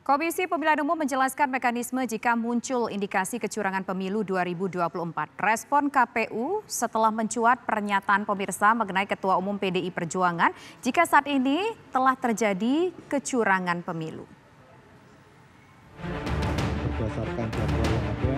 Komisi Pemilihan Umum menjelaskan mekanisme jika muncul indikasi kecurangan pemilu 2024. Respon KPU setelah mencuat pernyataan pemirsa mengenai Ketua Umum PDI Perjuangan jika saat ini telah terjadi kecurangan pemilu. Berdasarkan jadwal yang ada,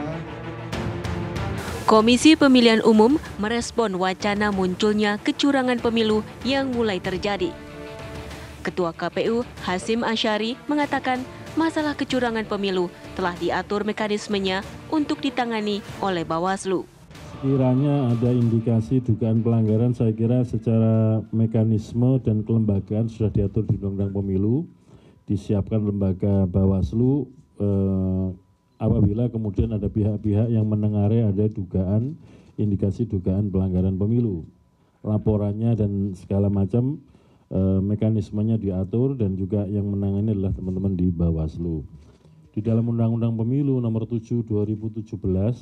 Komisi Pemilihan Umum merespon wacana munculnya kecurangan pemilu yang mulai terjadi. Ketua KPU Hasyim Asyari mengatakan masalah kecurangan pemilu telah diatur mekanismenya untuk ditangani oleh Bawaslu. sekiranya ada indikasi dugaan pelanggaran, saya kira secara mekanisme dan kelembagaan sudah diatur di Undang-Undang Pemilu, disiapkan lembaga Bawaslu apabila kemudian ada pihak-pihak yang menengari ada dugaan, indikasi dugaan pelanggaran pemilu. Laporannya dan segala macam mekanismenya diatur dan juga yang menangani adalah teman-teman di Bawaslu. Di dalam Undang-Undang Pemilu nomor 7 2017,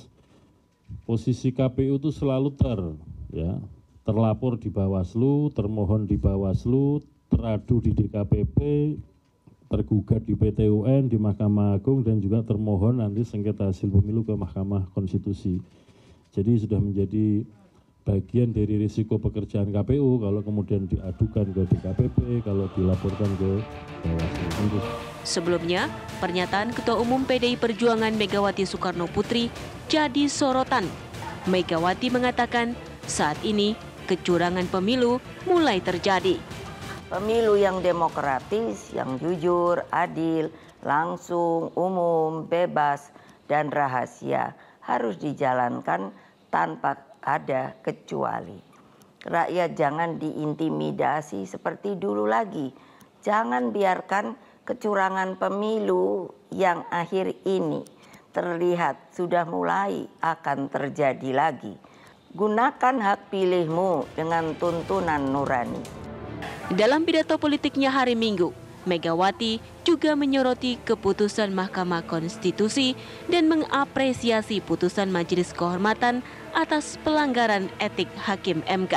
posisi KPU itu selalu terlapor di Bawaslu, termohon di Bawaslu, teradu di DKPP, tergugat di PT UN, di Mahkamah Agung, dan juga termohon nanti sengketa hasil pemilu ke Mahkamah Konstitusi. Jadi sudah menjadi bagian dari risiko pekerjaan KPU kalau kemudian diadukan ke DKPP, kalau dilaporkan ke Bawaslu. Sebelumnya, pernyataan Ketua Umum PDI Perjuangan Megawati Soekarno Putri jadi sorotan. Megawati mengatakan saat ini kecurangan pemilu mulai terjadi. Pemilu yang demokratis, yang jujur, adil, langsung, umum, bebas, dan rahasia harus dijalankan tanpa ada kecuali. Rakyat jangan diintimidasi seperti dulu lagi. Jangan biarkan kecurangan pemilu yang akhir ini terlihat sudah mulai akan terjadi lagi. Gunakan hak pilihmu dengan tuntunan nurani. Dalam pidato politiknya hari Minggu, Megawati juga menyoroti keputusan Mahkamah Konstitusi dan mengapresiasi putusan Majelis Kehormatan atas pelanggaran etik Hakim MK.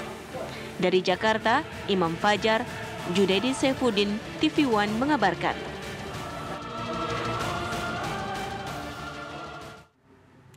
Dari Jakarta, Imam Fajar, Junaidi Saifuddin, TV One mengabarkan.